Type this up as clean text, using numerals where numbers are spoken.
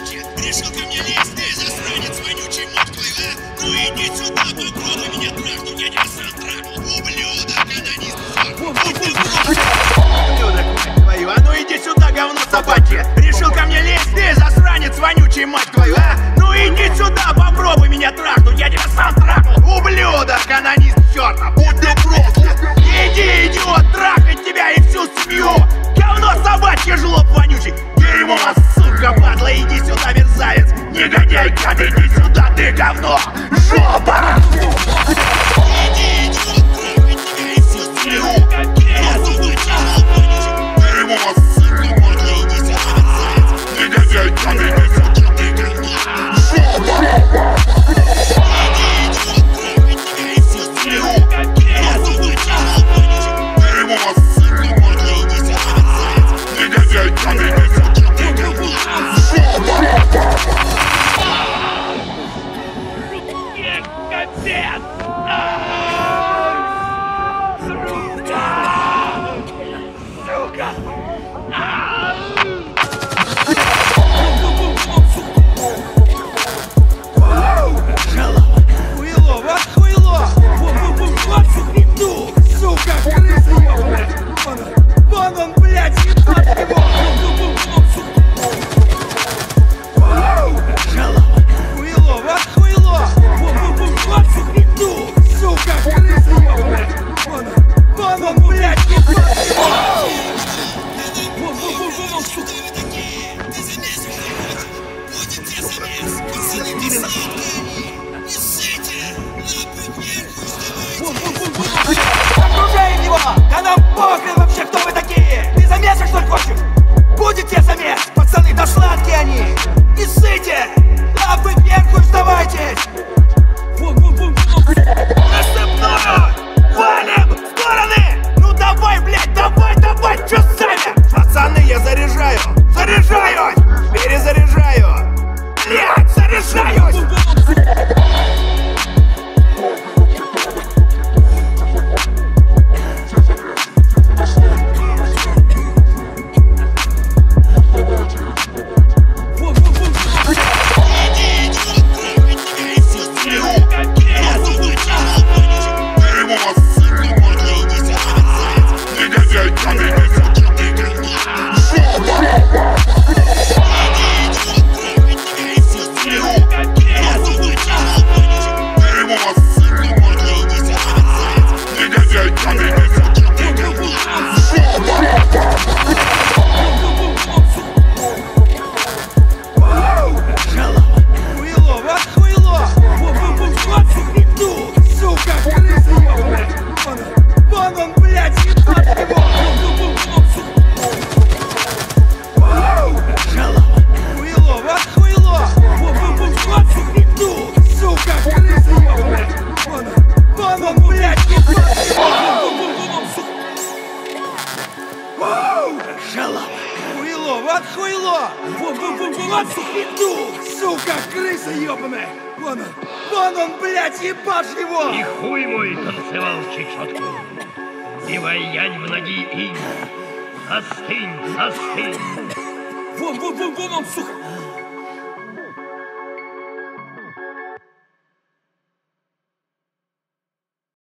собачья! Решил ко мне лезть, ты засранец вонючий мать твою, а? Ну иди сюда, попробуй меня трахнуть, я тебя сам трахнул, ублюдок, анонист, ублюдок, мать твою, а ну иди сюда, говно собачье! Решил ко мне лезть, ты засранец вонючий мать твою, а? Ну иди сюда, попробуй меня трахнуть, я тебя сам трахнул, ублюдок, анонист, чёртов! Будь добров! Иди, идиот, трахать тебя и всю семью! Говно собачье, жлоб вонючий! Дерьмо, сука, падла, иди сюда, мерзавец! Негодяй, гад, иди сюда, ты говно! Жопа! Иди, идиот, трахать тебя и всю семью! Говно собачье, жлоб вонючий! Дерьмо, сука, падла, иди сюда, мерзавец! Негодяй, гад, иди сюда, ты говно! Жопа! Иди, идиот, трахать тебя и всю семью! Говно собачье, жлоб вонючий! Дерьмо, сука, падла, иди сюда, мерзавец! Негодяй, гад, иди сюда, ты говно! Жопа! Капец! Сука! Хуйло, вот хуйло! Сука, крыса ебаная! Вон он, блядь, ебать его! Хуйло, вот хуйло! Сука, крыса ебаная! Вон он, блядь, ебать его! Окружаем его! Да нам похрен вообще, кто вы такие! Ты замеса, что ли, хочешь? Будет тебе замес! Пацаны, да сладкие они! Не ссыте! Лапы вверх, уж сдавайтесь! Насыпную! Валим! В стороны! Ну давай, блядь, давай, давай! Чё сами? Пацаны, я заряжаю! Заряжаюсь! Перезаряжаю! Блядь, заряжаюсь! Вон он, блядь, ебать его! Хуйло, вот хуйло! Сука, крыса ебаная! Вон он, блядь, ебать его! Хуйло, вот хуйло! Сука, крыса ебаная! Вон он, блядь, ебашь его! И хуй мой танцевал чечетку, и воянь в ноги инь. Остынь, остынь. Вон он, сука!